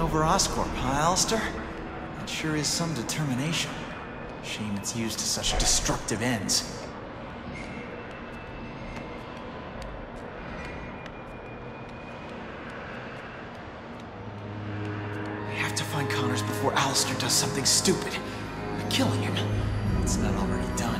over Oscorp, huh, Alistair? That sure is some determination. Shame it's used to such destructive ends. We have to find Connors before Alistair does something stupid. Like killing him. It's not already done.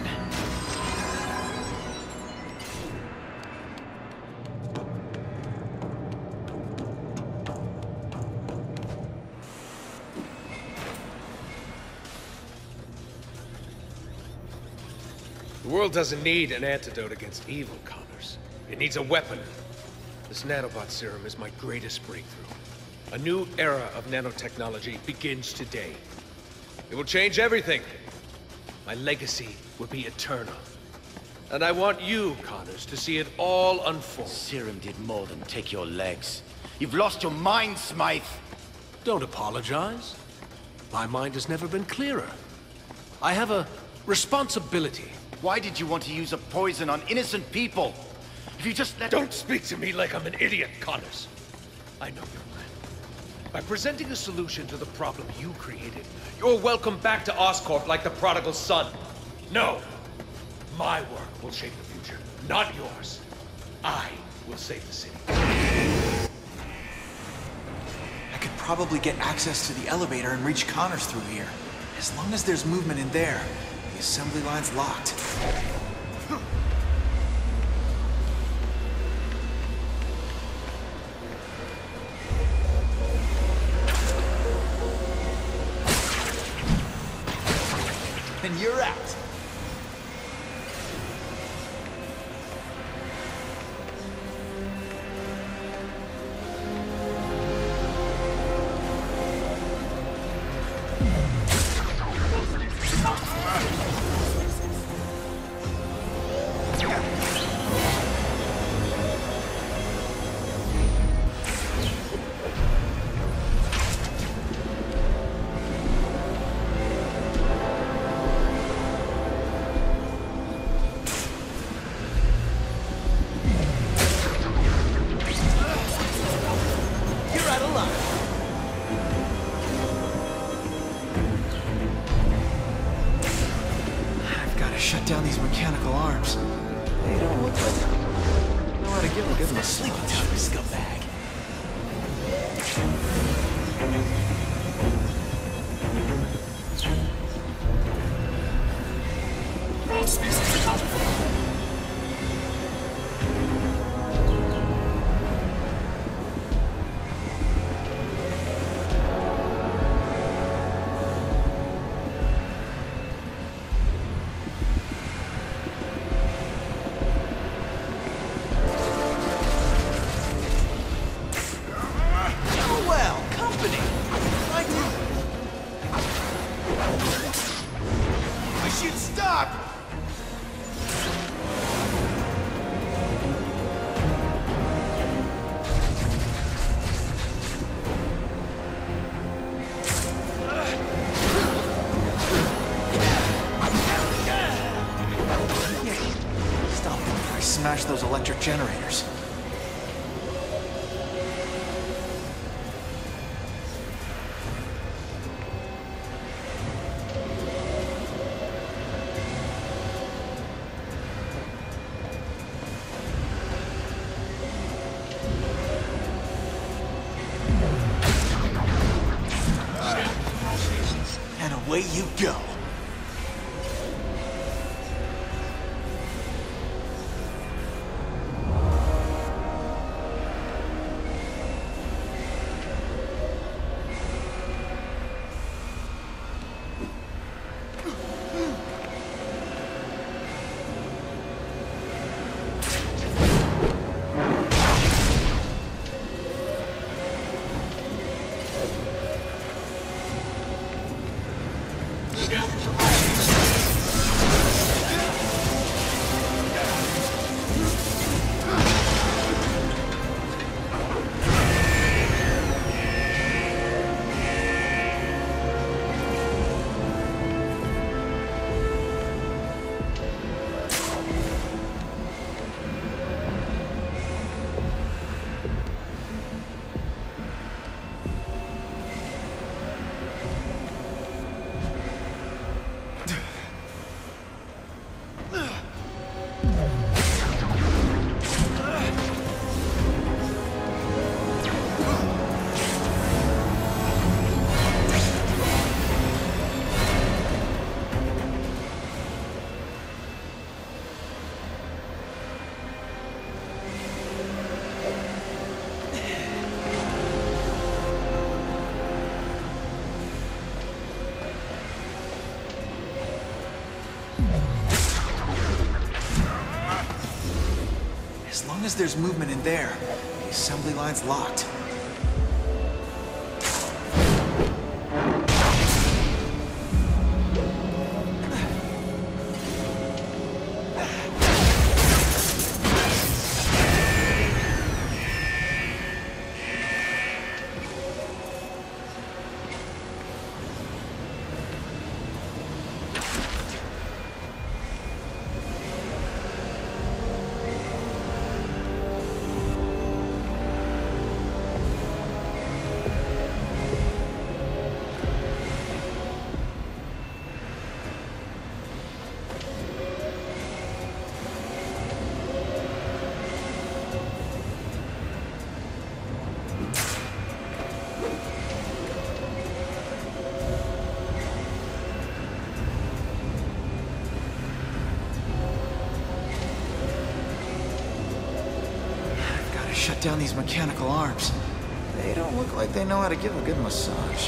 The world doesn't need an antidote against evil, Connors. It needs a weapon. This nanobot serum is my greatest breakthrough. A new era of nanotechnology begins today. It will change everything. My legacy will be eternal. And I want you, Connors, to see it all unfold. Serum did more than take your legs. You've lost your mind, Smythe! Don't apologize. My mind has never been clearer. I have a responsibility. Why did you want to use a poison on innocent people? If you just let— Don't speak to me like I'm an idiot, Connors. I know your plan. By presenting a solution to the problem you created, you're welcome back to Oscorp like the prodigal son. No! My work will shape the future, not yours. I will save the city. I could probably get access to the elevator and reach Connors through here. As long as there's movement in there, the assembly line's locked. And you're out. Shut down these mechanical arms. They don't look like them. Know how to give them a sleeping time, scumbag. Smash those electric generators. And away you go. long as there's movement in there, the assembly line's locked. Shut down these mechanical arms. They don't look like they know how to give a good massage.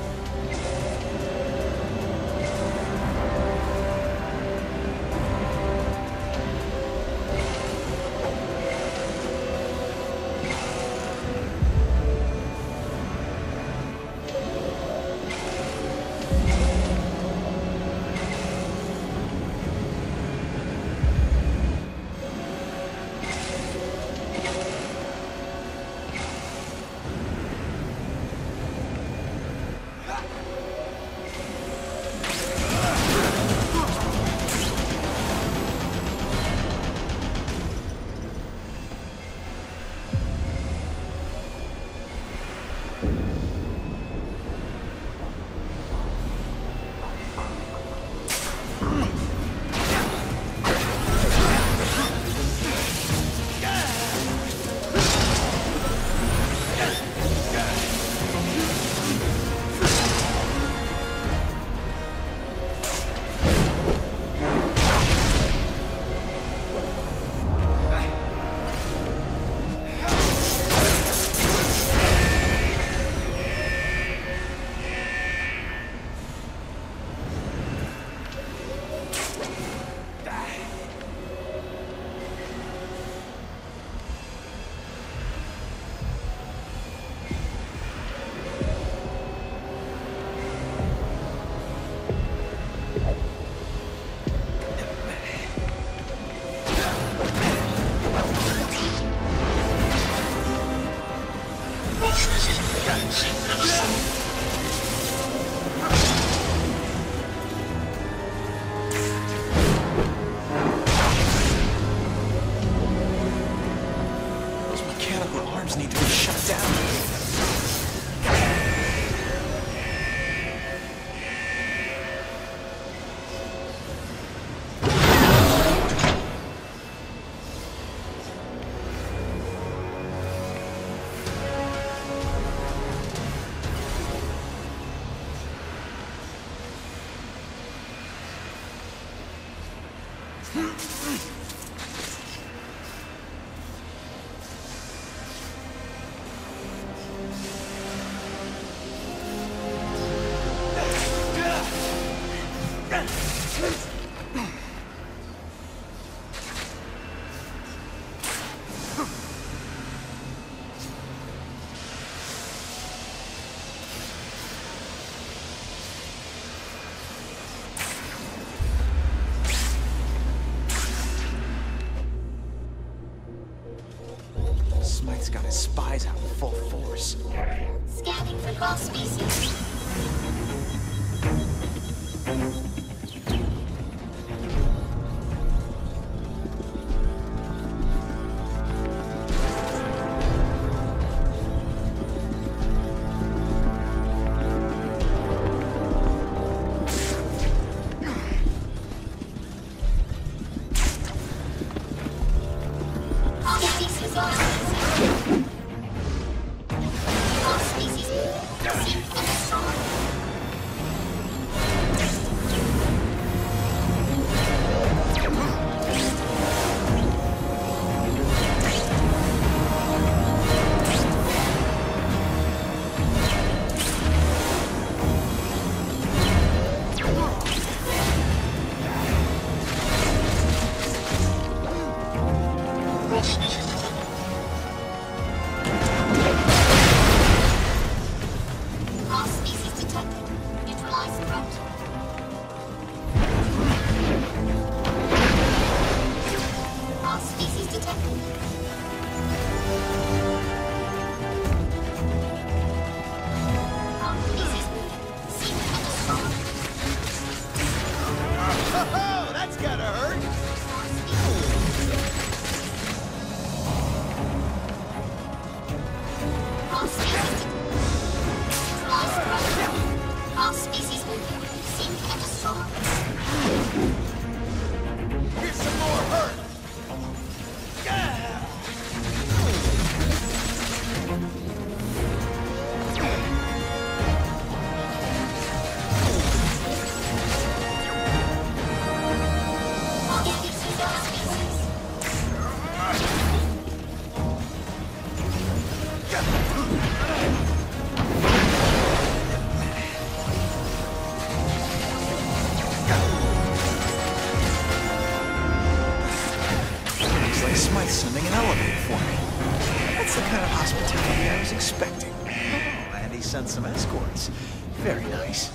Need to be shut down. Smite's got his spies out in full force. Scanning for cross species. That's the kind of hospitality I was expecting. Oh, and he sent some escorts. Very nice.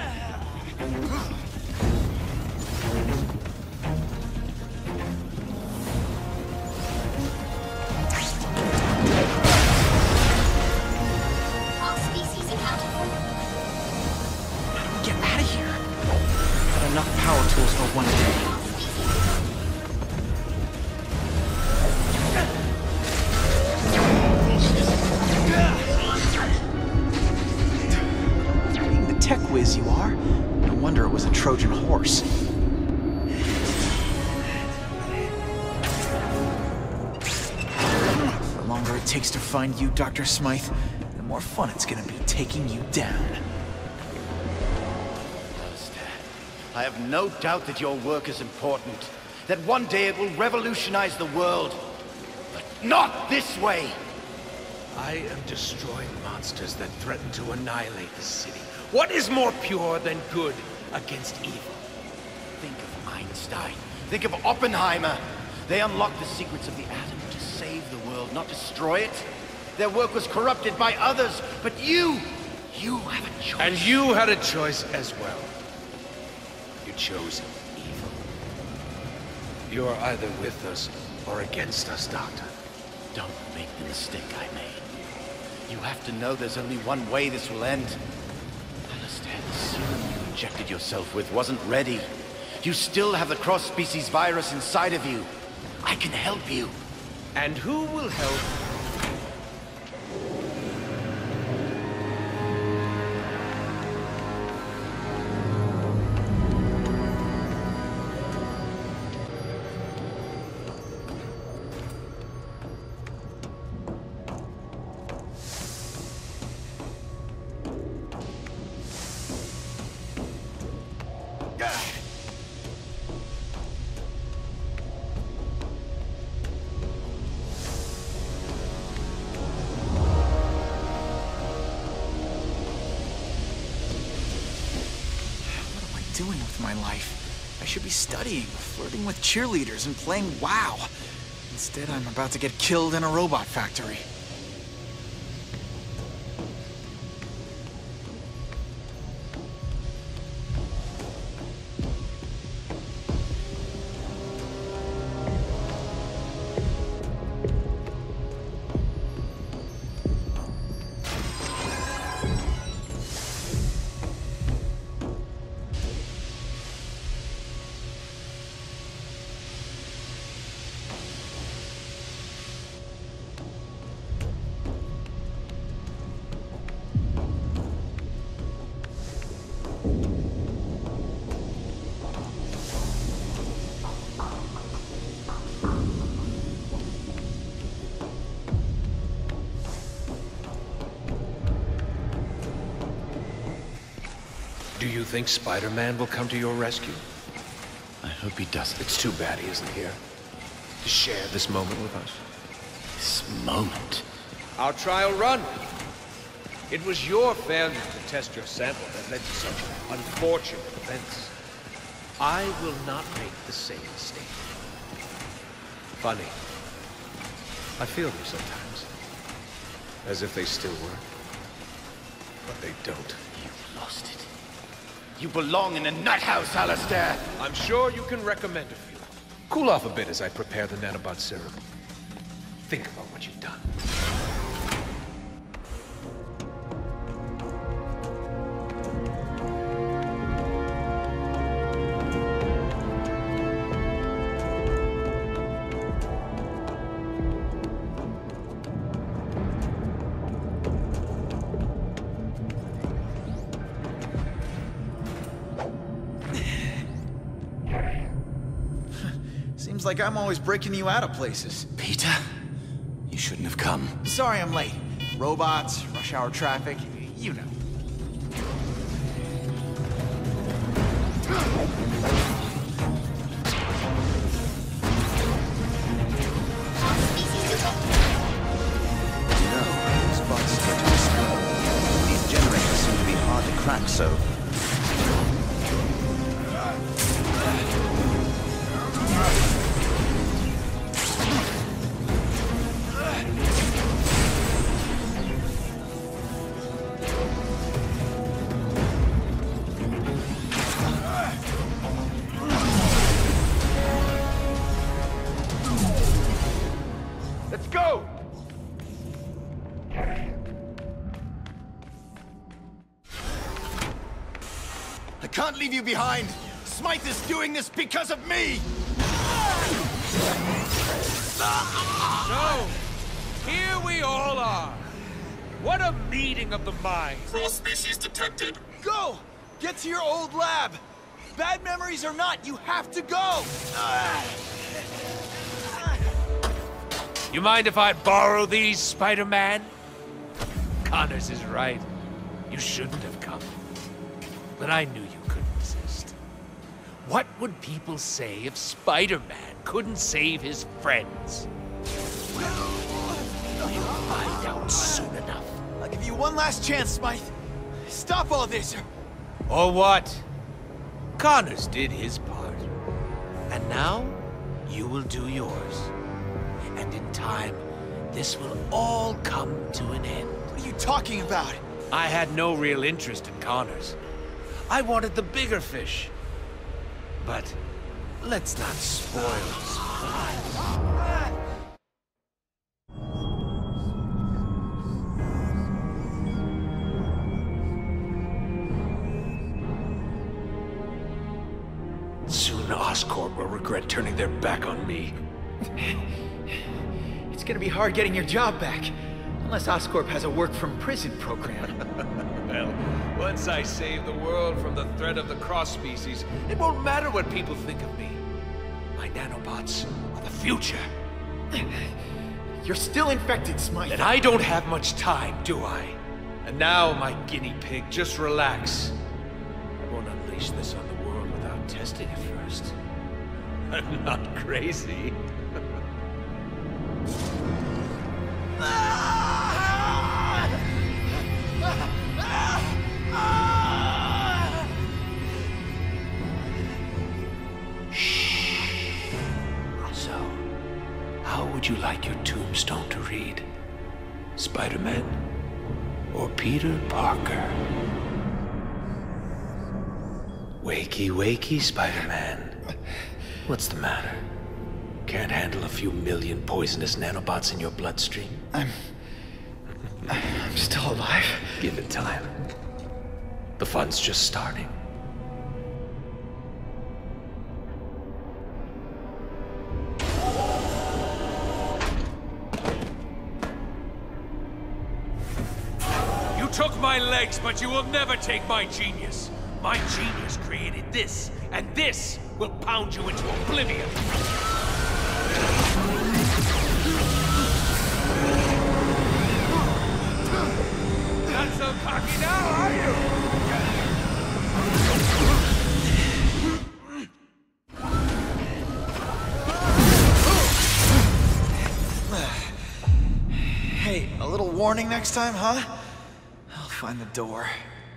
All species accounted for. How do we get out of here? Got enough power tools for one day. All species. Being the tech whiz you are, no wonder it was a Trojan horse. The longer it takes to find you, Dr. Smythe, the more fun it's gonna be taking you down. I have no doubt that your work is important, that one day it will revolutionize the world. But not this way! I am destroying monsters that threaten to annihilate the city. What is more pure than good against evil? Think of Einstein. Think of Oppenheimer. They unlocked the secrets of the atom to save the world, not destroy it. Their work was corrupted by others, but you have a choice. And you had a choice as well. You chose evil. You are either with us or against us, Doctor. Don't make the mistake I made. You have to know there's only one way this will end. Alistair, the serum you injected yourself with wasn't ready. You still have the cross-species virus inside of you. I can help you. And who will help? Doing with my life? I should be studying, flirting with cheerleaders, and playing WoW. Instead, I'm about to get killed in a robot factory. Do you think Spider-Man will come to your rescue? I hope he doesn't. It's too bad he isn't here to share this moment with us. This moment. Our trial run. It was your failure to test your sample that led to such unfortunate events. I will not make the same mistake. Funny. I feel them sometimes. As if they still were. But they don't. You've lost it. You belong in a nut house, Alistair! I'm sure you can recommend a few. Cool off a bit as I prepare the nanobot serum. Think about what you've done. Seems like I'm always breaking you out of places. Peter? You shouldn't have come. Sorry I'm late. Robots, rush hour traffic, you know. These generators seem to be hard to crack, so... Let's go! I can't leave you behind! Smythe is doing this because of me! So, here we all are. What a meeting of the minds. Cross-species detected. Go! Get to your old lab! Bad memories or not, you have to go! You mind if I borrow these, Spider-Man? Connors is right. You shouldn't have come. But I knew you couldn't resist. What would people say if Spider-Man couldn't save his friends? Well, you'll find out soon enough. I'll give you one last chance, Smythe. Stop all this, Or what? Connors did his part. And now, you will do yours. And in time, this will all come to an end. What are you talking about? I had no real interest in Connors. I wanted the bigger fish. But let's not spoil the surprise. Soon Oscorp will regret turning their back on me. It's gonna be hard getting your job back. Unless Oscorp has a work-from-prison program. Well, once I save the world from the threat of the cross-species, it won't matter what people think of me. My nanobots are the future. You're still infected, Smythe. And I don't have much time, do I? And now, my guinea pig, just relax. I won't unleash this on the world without testing it first. I'm not crazy. So, how would you like your tombstone to read? Spider-Man or Peter Parker? Wakey, wakey, Spider-Man. What's the matter? Can't handle a few million poisonous nanobots in your bloodstream? I'm still alive. Give it time. The fun's just starting. You took my legs, but you will never take my genius. My genius created this, and this will pound you into oblivion. Not so cocky now, are you? Hey, a little warning next time, huh? I'll find the door.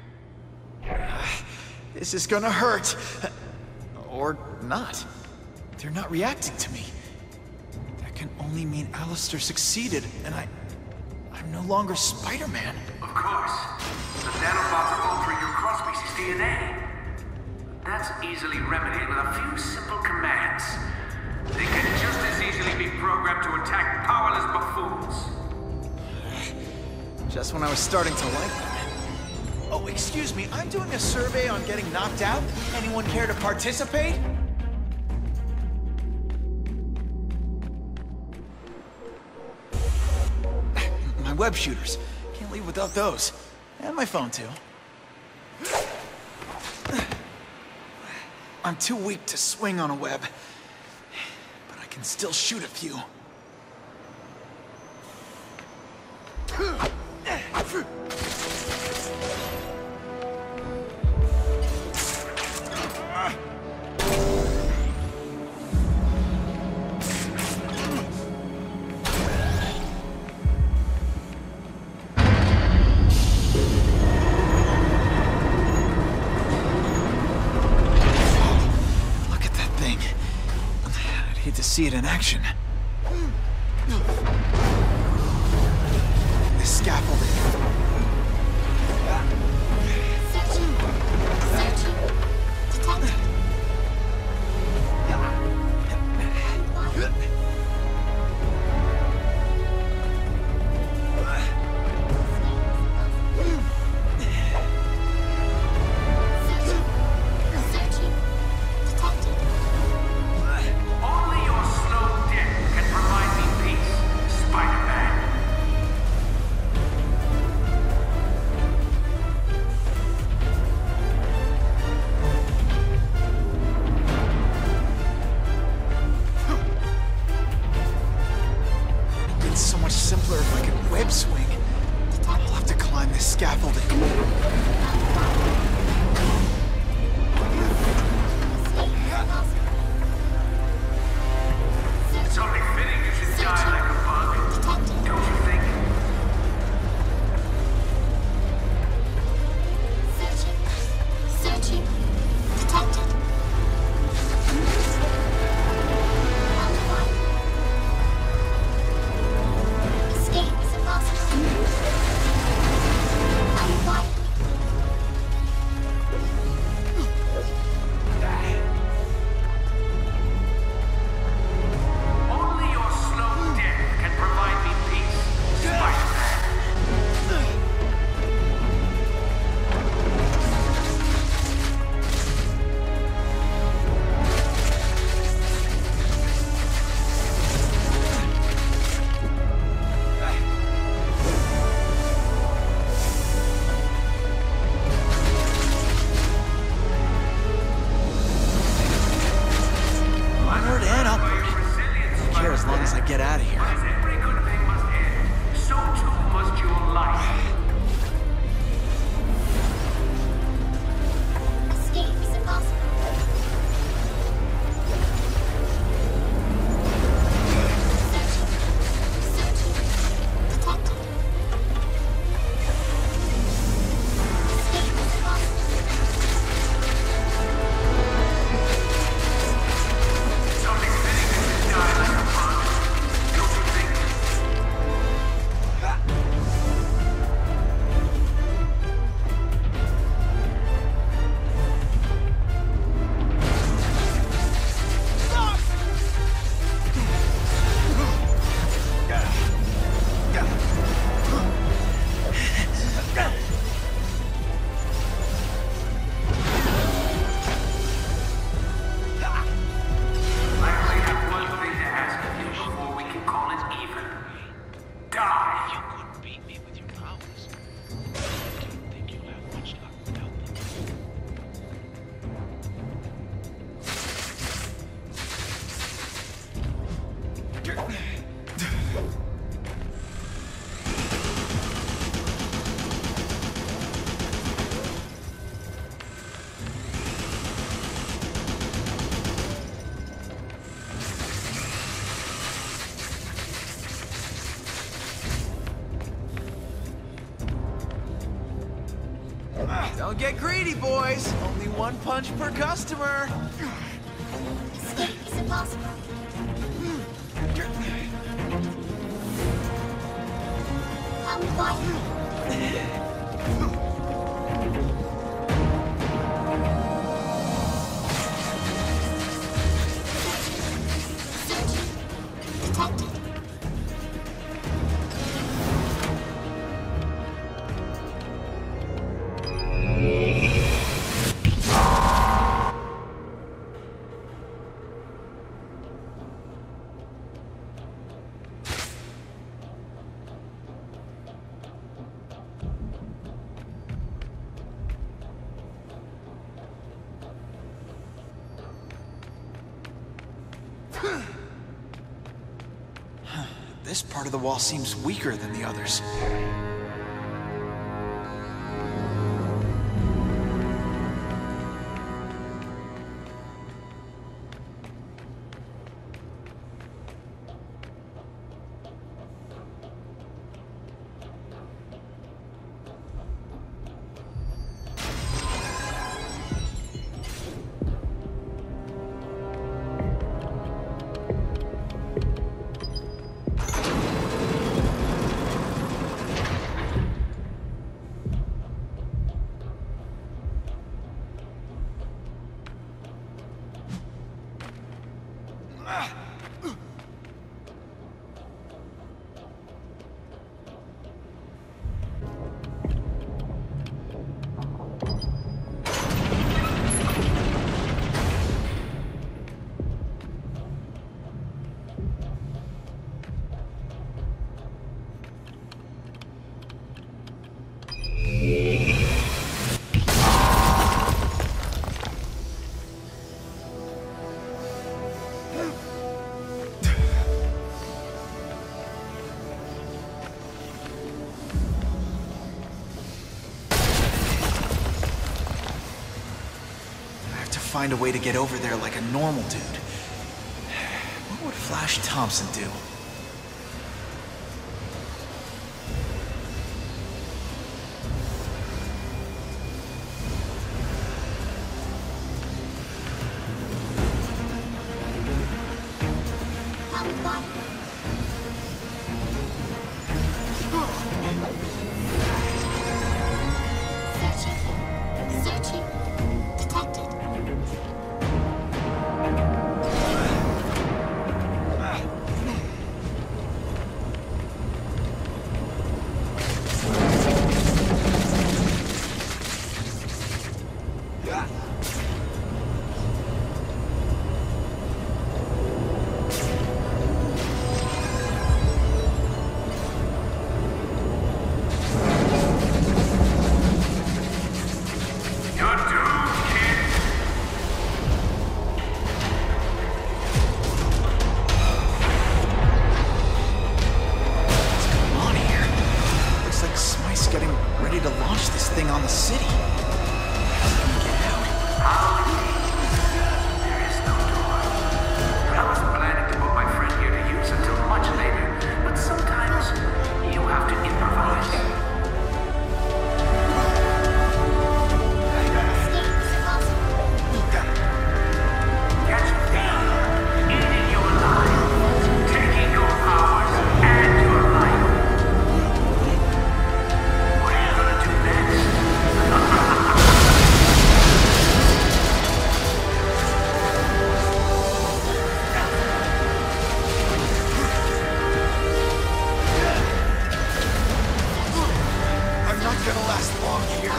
This is gonna hurt. Or not. They're not reacting to me. That can only mean Alistair succeeded, and I'm no longer Spider-Man. Of course. The nanobots are altering your cross-species DNA. That's easily remedied with a few simple commands. They can just as easily be programmed to attack powerless buffoons. Just when I was starting to like them. Oh, excuse me, I'm doing a survey on getting knocked out. Anyone care to participate? My web shooters. Can't leave without those. And my phone, too. I'm too weak to swing on a web. But I can still shoot a few. See it in action. The scaffolding. Searching. Detected. much simpler if I could web swing. I'll have to climb this scaffolding. It's only fitting you should die like a bug, don't you think? Searching. Detected. Escape is impossible. Unquiet. Only your slow death can provide me peace, Spider-Man. Onward and upward. I care as long as I get out of here. As every good thing must end, so too must your life. Escape is impossible. Searching. Detected. Escape is impossible. It's only fitting you should die like a bug, don't you think? I only have one thing to ask of you before we can call it even. Die! You couldn't beat me with your powers. I don't think you'll have much luck without them. Don't get greedy, boys. Only one punch per customer. Escape is impossible. Unquiet. Searching. Detected. This part of the wall seems weaker than the others. find a way to get over there like a normal dude. What would Flash Thompson do? Searching. Detected. You're doomed, kid. What's going on here? Looks like Smythe's getting ready to launch this thing on the city. How can we get out? There is no door. I wasn't planning to put my friend here to use until much later, but sometimes you have to improvise. Escape is impossible. Catch me, eating you alive, taking your powers and your life. What are you gonna do next? I'm not gonna last long here.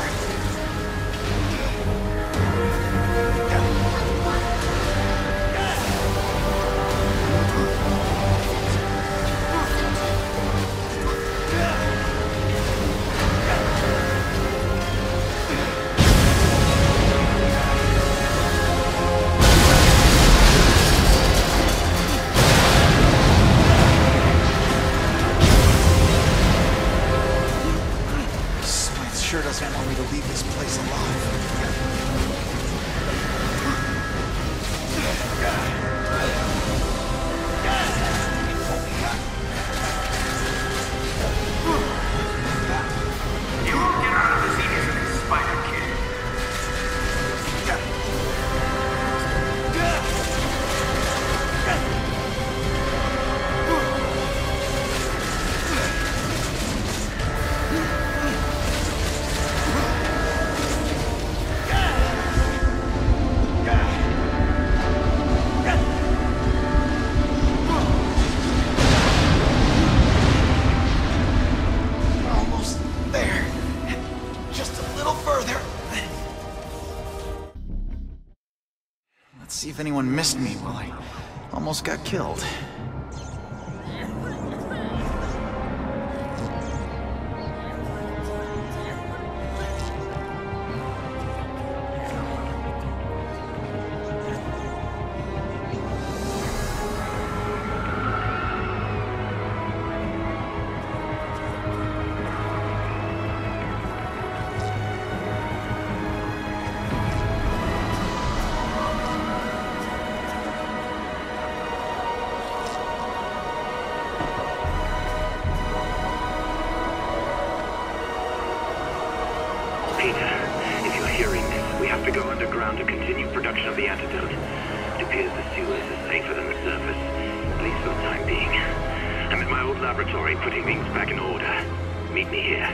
Smythe sure doesn't want me to leave this place alive. You won't get out of this easily, Spider Kid. We're almost there. Just a little further. Let's see if anyone missed me while I almost got killed. Peter, if you're hearing this, we have to go underground to continue production of the antidote. It appears the sewers are safer than the surface, at least for the time being. I'm at my old laboratory putting things back in order. Meet me here.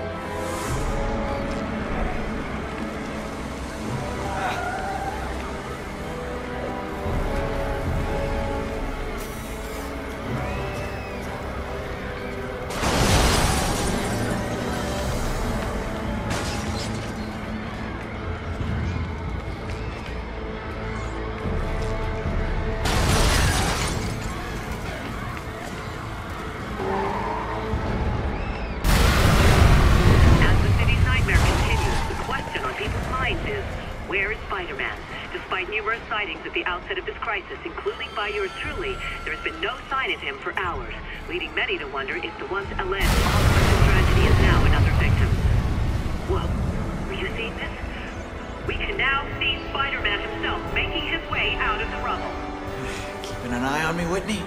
Despite numerous sightings at the outset of this crisis, including by yours truly, there has been no sign of him for hours, leading many to wonder if the once alleged all-purpose tragedy is now another victim. Whoa, were you seeing this? We can now see Spider-Man himself making his way out of the rubble. Keeping an eye on me, Whitney?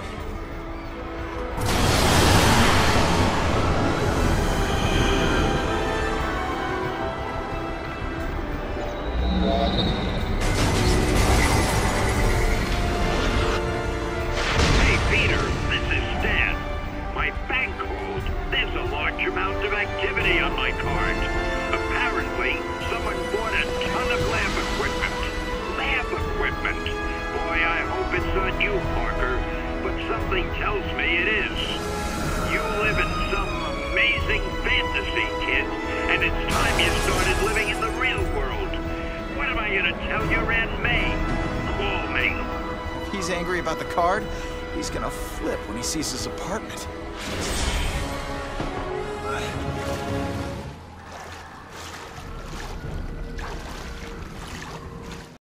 Hey, Peter, this is Stan. My bank called. There's a large amount of activity on my card. Apparently, someone bought a ton of lab equipment. Lab equipment? Boy, I hope it's not you, Parker, but something tells me it is. You live in some amazing fantasy, kid, and it's time you started living in the real world. What am I gonna tell your Aunt May? Call me. If he's angry about the card, he's gonna flip when he sees his apartment.